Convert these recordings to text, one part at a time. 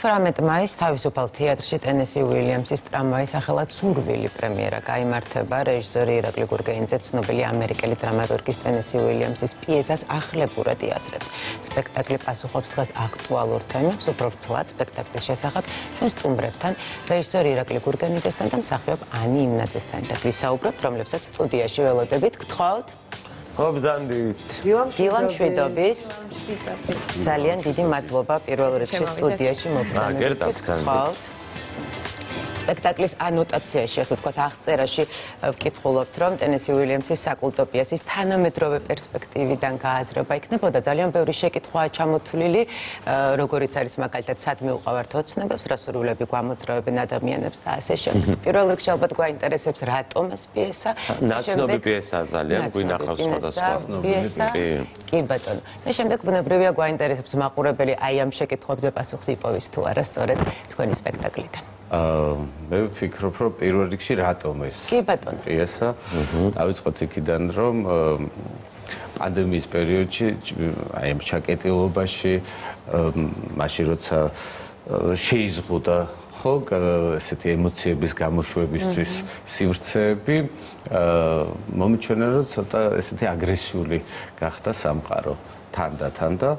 18 მაისს თავისუფალ თეატრში ტენესი უილიამსის ტრამვაის სახელად სურვილი პრემიერა გაიმართება. რეჟისორი ირაკლი გურგენიძე ცნობილი ამერიკელი დრამატურგის ტენესი უილიამსის პიესას ახლებურად იასრებს. სპექტაკლი პასუხობს დღეს აქტუალურ თემებს, უფრო ვრცლად სპექტაკლის შესახებ ჩვენ სტუმრებთან, რეჟისორი ირაკლი გურგენიძესთან და მსახიობ ანი იმნაძესთან ვისაუბრებთ, რომლებსაც სტუდიაში ველოდებით. გთხოვთ. ხობზანდით. დილამ შვიდობის. ძალიან დიდი მადლობა პირველ რიგში სტუდიაში მოგწონებისთვის. გთხოვთ. სპექტაკლის ანოტაციაში, ასე ვთქვათ, აღწერაში ვკითხულობთ, რომ ტენესი უილიამსის საკულტო პიესის თანამედროვე პერსპექტივიდან გააზრება იქნებოდა. ძალიან ბევრი შეკითხვაა ჩამოთვლილი, როგორიც არის მაგალითად, სად მიუყვავართ ოცნებებს, რა სურვილები გვამოძრავებენ ადამიანებს და ასე შემდეგ. პირველ რიგში ალბათ გვაინტერესებს, რატომ ეს პიესა. ნაცნობი პიესაა ძალიან, გვინახავს სხვადასხვა პიესა. კი ბატონო. და შემდეგ ბუნებრივია გვაინტერესებს მაყურებელი აი ამ შეკითხვებზე პასუხს იპოვის თუ არა სწორედ თქვენი სპექტაკლიდან. მე ვფიქრობ, რომ პირველ რიგში რატომ ეს პიესა დავიწყოთ იქიდან, რომ პანდემიის პერიოდში, აი ამ ჩაკეტილობაში, მაშინ როცა შეიზღუდა ხო ესეთი ემოციების გამოშვებისთვის სივრცეები, მომიჩვენა, რომ ცოტა ესეთი აგრესიული გახდა სამყარო. თან და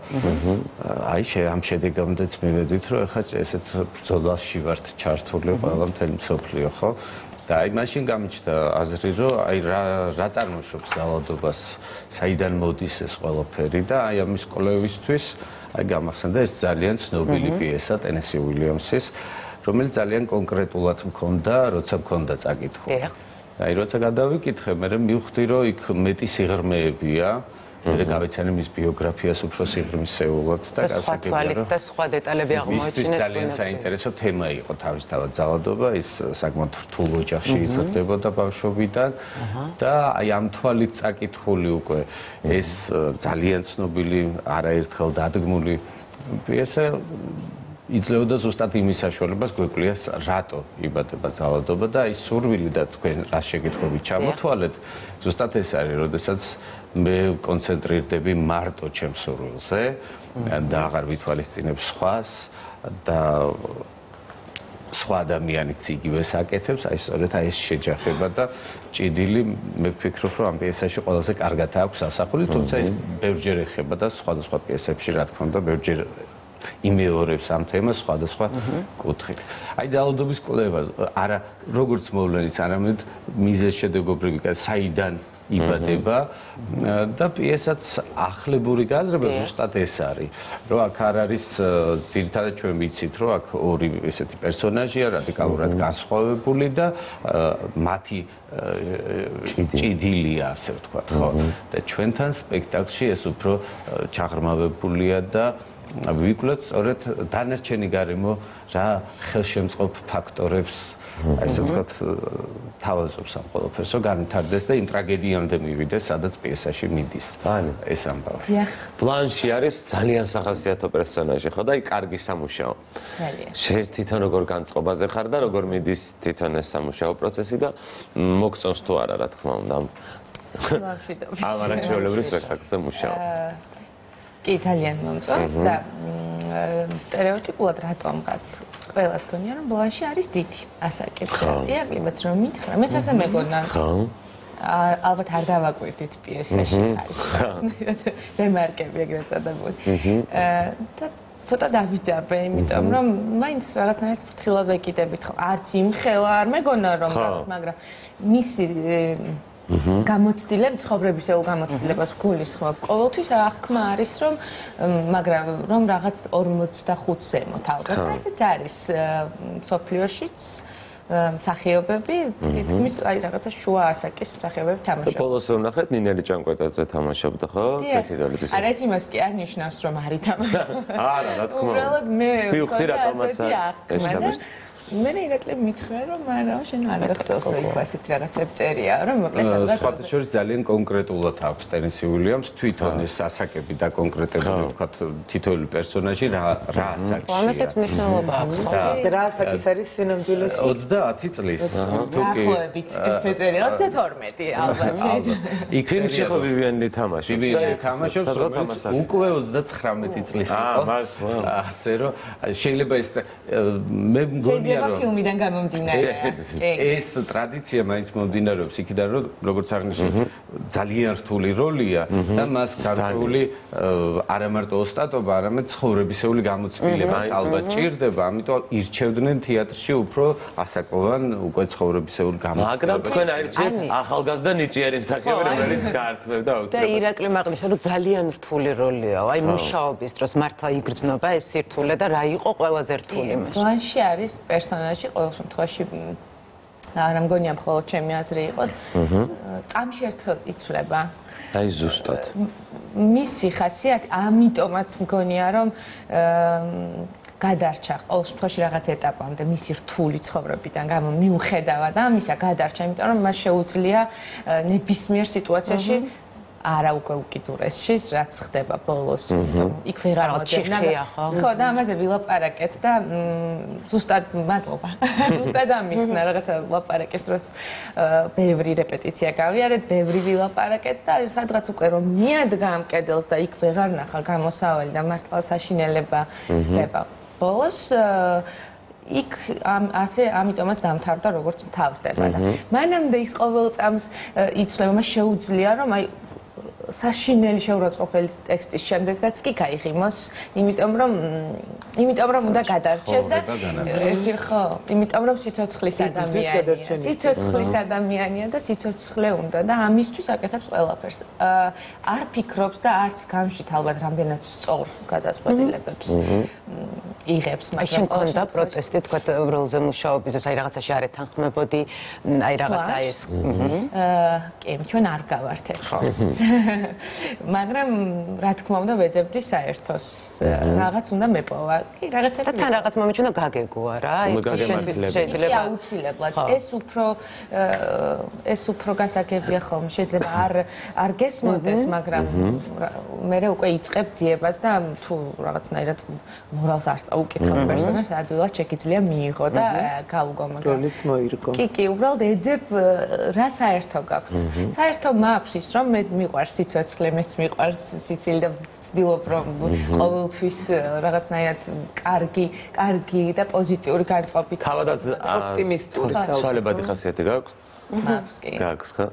აი ამ შედეგამდეც მივედით, რომ ეხლა ესეთ ბრძოლაში ვართ ჩართული ყველა მთელი მსოფლიო, ხო? და აი მაშინ გამიჩნდა აზრი, რომ აი რა წარმოშობს ძალადობას, საიდან მოდის ეს ყველაფერი და აი ამის კვლევისთვის აი გამახსენდა ეს ძალიან ცნობილი პიესა ტენესი უილიამსის, რომელიც ძალიან კონკრეტულად მქონდა, როცა მქონდა წაკითხვა. აი როცა გადავიკითხე, მე მივხვდი, რომ იქ მეტი სიღრმეებია. მე გავეცანი მის ბიოგრაფიას უფრო სიღრმისეულად და სხვა თვალით და სხვა დეტალები აღმოაჩინეთ. ის ძალიან საინტერესო თემა იყო თავისთავად ძალადობა, ის საკმაოდ რთულ ოჯახში იზრდებოდა ბავშვობიდან და აი ამ თვალით წაკითხული უკვე ეს ძალიან ცნობილი არაერთხელ დადგმული პიესა იძლეოდა ზუსტად იმის საშუალებას გვეკვლიას რატო იბადება ძალადობა და აი სურვილი და თქვენ რა შეკითხვები ჩამოთვალეთ ზუსტად ეს არის, როდესაც მე კონცენტრირდები მარტო ჩემს სურვილზე და აღარ ვითვალისწინებ სხვას და სხვა ადამიანიც იგივეს აკეთებს, აი სწორედ აი ეს შეჯახება და ჭიდილი მე ვფიქრობ, რომ ამ პიესაში ყველაზე კარგად აქვს ასახული, თუმცა ეს ბევრჯერ ეხება და სხვადასხვა პიესებში რა თქმა უნდა ბევრჯერ იმეორებს ამ თემას სხვადასხვა კუთხით. აი ძალადობის კვლევა არა როგორც მოვლენის, არამედ მიზეზშედეგობრივი, საიდან იბადება და პიესაც ახლებური გააზრება ზუსტად ეს არის, რომ აქ არ არის ძირითადად ჩვენ ვიცით, რომ აქ ორი ესეთი პერსონაჟია რადიკალურად განსხვავებული და მათი ჭიდილია, ასე ვთქვათ, ხო? და ჩვენთან სპექტაკლში ეს უფრო ჩაღრმავებულია და ვიკლოთ სწორედ დანარჩენი გარემო რა ხელშემწყობ ფაქტორებს ასე ვთქვათ თავაზობს ამ ყველაფერს, რომ განვითარდეს და იმ ტრაგედიამდე მივიდეს, სადაც პიესაში მიდის. ეს ამბავი. ბლანში არის ძალიან სახასიათო პერსონაჟი, ხო და აი კარგი სამუშაო. ძალიან. თვითონ როგორ განწყობაზე ხარ და როგორ მიდის თვითონ ეს სამუშაო პროცესი და მოგწონს თუ არა, რა თქმა უნდა. ამ არაჩვეულებრივ სპექტაკლზე მუშაობ. კი, ძალიან მომწონს და სტერეოტიპულად რატომღაც ყველას გონია, რომ ბლანში არის დიდი ასაკეთებელი. აკლებაც რომ მითხრა, მეც ასე მეგონა. ალბათ არ დავაკვირდით პიესაში არის რემარკები ეგრეთ წოდებული. და ცოტა დავიძაბე, იმიტომ რომ მაინც რაღაცნაირად ფრთხილად ვეკიდებით, ხო, არც იმხელა არ მეგონა რომ რაღაც, მაგრამ მისი გამოცდილებ, ცხოვრებისეულ გამოცდილებას გულისხმობ. ყოველთვის აღქმა არის, მაგრამ რომ რაღაც 45-ზე მოთავროთ. ესეც არის სოფლიოშიც მსახიობები, თითქმის აი რაღაცა შუა ასაკის მსახიობები თამაშობენ. ბოლოს რომ ნახეთ, ნინელი ჭანკვეტაძე თამაშობდა, ხო? კეთილდალის. არა, ეს იმას კი არ ნიშნავს, რომ არ ითამაშა. არა, რა თქმა უნდა. უბრალოდ მე მივხვდი რატომაც ეს მე ირაკლი მითხრა რომ არა შენ არ გახსოვს იქ ასეთ რაღაცებს წერია რომ მოკლედ სადღაც სხვათა შორის ძალიან კონკრეტულად აქვს ტენისი უილიამს თვითონ ეს ასაკები და კონკრეტები ვთქვათ თითოეული პერსონაჟი რა ასაკია. ამასაც მნიშვნელობა აქვს ხო? რა ასაკის არის სინამდვილეში? 30 წლის. დაახლოებით ეს ეწერია 32 ალბათ შეიძლება. იქ ფილმში ხო ვივიანი თამაშობს. ვივიანი თამაშობს, რომელიც უკვე 39 წლის იყო. ასე რომ შეიძლება ეს მე მგონია შეიძლება ფილმიდან გამომდინარე. ეს ტრადიცია მაინც მომდინარეობს იქიდან რომ როგორც აღნიშნეთ ძალიან რთული როლია და მას გარკვეული არა მარტო ოსტატობა, არამედ ცხოვრებისეული გამოცდილებაც ალბათ ჭირდება, ამიტომ ირჩევდნენ თეატრში უფრო ასაკოვან უკვე ცხოვრებისეული გამოცდილებას. მაგრამ თქვენ აირჩიეთ ახალგაზრდა ნიჭიერი მსახიობი, რომელიც გაართმევდა და ირაკლი მაგნიშნა რომ ძალიან რთული როლია. აი მუშაობის დროს მართლა იგრძნობა ეს სირთულე და რა იყო ყველაზე რთული მაშინ. ბლანში არის პერსონაჟი ყოველ შემთხვევაში არ მგონია მხოლოდ ჩემი აზრი იყოს. წამში ერთხელ იცვლება. აი ზუსტად. მისი ხასიათი ამიტომაც მგონია რომ გადარჩა ყოველ შემთხვევაში რაღაც ეტაპამდე მისი რთული ცხოვრებიდან გამო მიუხედავად ამისა გადარჩა, იმიტომ რომ მას შეუძლია ნებისმიერ სიტუაციაში არა უკვე უკიდურესში, რაც ხდება ბოლოს, იქ ვეღარ მოძებნა. ხო, და ამაზე ვილაპარაკეთ და ზუსტად მადლობა. ზუსტად ამიხსნა რაღაცა ლაპარაკის დროს ბევრი რეპეტიცია გავიარეთ, ბევრი ვილაპარაკეთ და სადღაც უკვე რომ მიადგა ამ კედელს და იქ ვეღარ ნახა გამოსავალი და მართლა საშინელება ხდება. ბოლოს იქ ასე ამიტომაც დამთავრდა როგორც მთავრდება და მანამდე ის ყოველ წამს იცვლება, მას შეუძლია რომ აი საშინელი შეურაცხყოფელი ტექსტის შემდეგაც კი გაიღიმოს, იმიტომ რომ უნდა გადარჩეს და ხო, იმიტომ რომ სიცოცხლის ადამიანია. სიცოცხლის ადამიანია და სიცოცხლე უნდა და ამისთვის აკეთებს ყველაფერს. არ ფიქრობს და არც გამშვით ალბათ რამდენად სწორ გადაწყვეტილებებს იღებს, მაგრამ შენ კონდა პროტესტი თქვა როლზე მუშაობის დროს, აი რაღაცაში არ ეთანხმებოდი, აი რაღაცა ეს. კი, ჩვენ არ გავართ ერთად. მაგრამ რა თქმა უნდა ვეძებდი საერთოს რაღაც უნდა მეპოვა. კი, რაღაცა და თან რაღაც მომენტში უნდა გაგეგოა რა. შენთვის შეიძლება აუცილებლად. ეს უფრო გასაგებია ხოლმე. შეიძლება არ გესმოდეს, მაგრამ მე უკვე იწყებ ძიებას და თუ რაღაცნაირად მორალს არ წაუკითხავ პერსონაჟს, ადვილად შეგიძლია მიიღო და გავუგო, მაგრამ როლიც მოირგო. კი, უბრალოდ ეძებ რა საერთო გაქვთ. საერთო მაქვს ის რომ მე მიყვარს სიცოცხლე, მეც მიყვარს სიცილი და ვცდილობ რომ ყოველთვის რაღაცნაირად კარგი და პოზიტიური განწყობით თავადაც ოპტიმისტური ცვალებადი ხასიათი გაქვს? მაქვს კი. გაქვს ხო?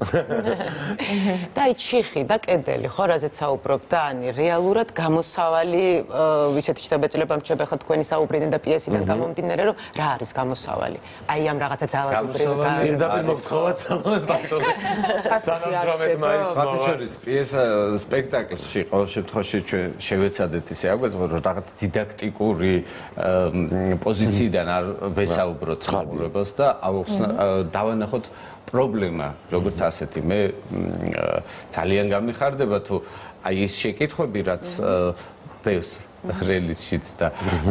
და აი ჩიხი და კედელი ხო რაზეც საუბრობ და ანი რეალურად გამოსავალი ისეთი ჩდაბეჭდილება მრჩება ხა თქვენი საუბრიდან და პიესიდან გამომდინარე რომ რა არის გამოსავალი? აი ამ რაღაცა ძალადობრივი პირდაპირ მოგთხოვათ სალომეთ ბაქტორი. სანამდრომეთ მაისმოვის პიესა სპექტაკლში ყოველ შემთხვევაში ჩვენ შევეცადეთ ისე აგვეწყო რომ რაღაც დიდაქტიკური პოზიციიდან არ ვესაუბროთ ცხოვრებას და დავანახოთ პრობლემა, როგორც ასეთი, მე ძალიან გამიხარდება თუ აი ეს შეკითხვები, რაც ბევრს რელიზშიც და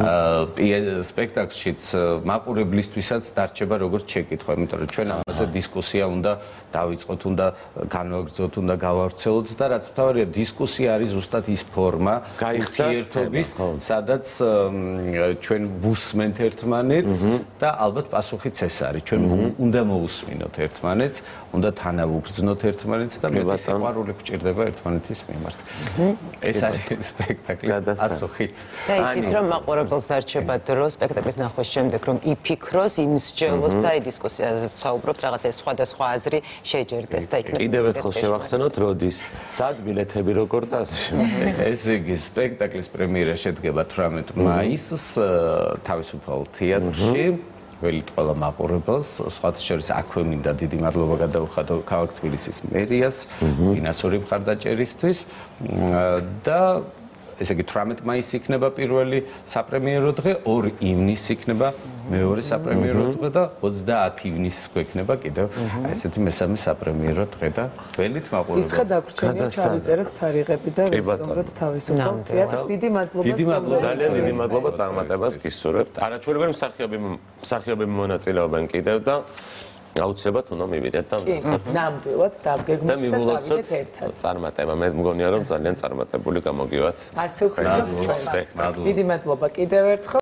სპექტაკლშიც მაყურებლისთვისაც დარჩება როგორც შეკითხვა, იმიტომ რომ ჩვენ ამაზე დისკუსია უნდა დავიწყოთ, უნდა განვაგრძელოთ, უნდა გავავრცელოთ და რაც მთავარია, დისკუსია არის ზუსტად ის ფორმა ურთიერთობის, სადაც ჩვენ ვუსმენთ ერთმანეთს და ალბათ პასუხიც ეს არის. ჩვენ უნდა მოусმინოთ ერთმანეთს, უნდა თანავუგრძნოთ ერთმანეთს და მეტი სიყვარული გვჭირდება ერთმანეთის მიმართ. ეს არის სპექტაკლის პასუხი. და ისიც რომ მაყურებელს დარჩება დრო სპექტაკლის ნახვის შემდეგ რომ იფიქროს, იმსჯელოს და აი დისკუსიაზე საუბრობთ, რაღაცა სხვადასხვა აზრი შეჯერდეს და იქნება. კიდევ ერთხელ შევახსენოთ, როდის, სად ბილეთები როგორ და ასე შემდეგ. ესე იგი, სპექტაკლის პრემიერა შედგება 18 მაისს თავისუფალ თეატრში. ველით ყველა მაყურებელს, სხვათა შორის აქვე მინდა დიდი მადლობა გადაუხადო ქალაქ თბილისის მერიას, ფინანსური მხარდაჭერისთვის და ესე იგი 18 მაისი იქნება პირველი საპრემიერო დღე, 2 ივნისი იქნება მეორე საპრემიერო დღე და 30 ივნისს გვექნება კიდევ ესეთი მესამე საპრემიერო დღე და ველით მაყურებელს. ისხა დაგვრჩენია ჩავიწეროთ თარიღები და ვისწავლოთ თავისუფლად. დიდი მადლობა. დიდი მადლობა. ძალიან დიდი მადლობა წარმატებას გისურვებთ. არაჩვეულებრივი მსახიობები მონაწილეობენ კიდევ და აუცილებლად უნდა მივიდეთ და ნამდვილად დავგეგმოთ და მივულოცოთ წარმატება. მე მგონია რომ ძალიან წარმატებული გამოგივათ. ასე ვქნათ. დიდი მადლობა კიდევ ერთხელ.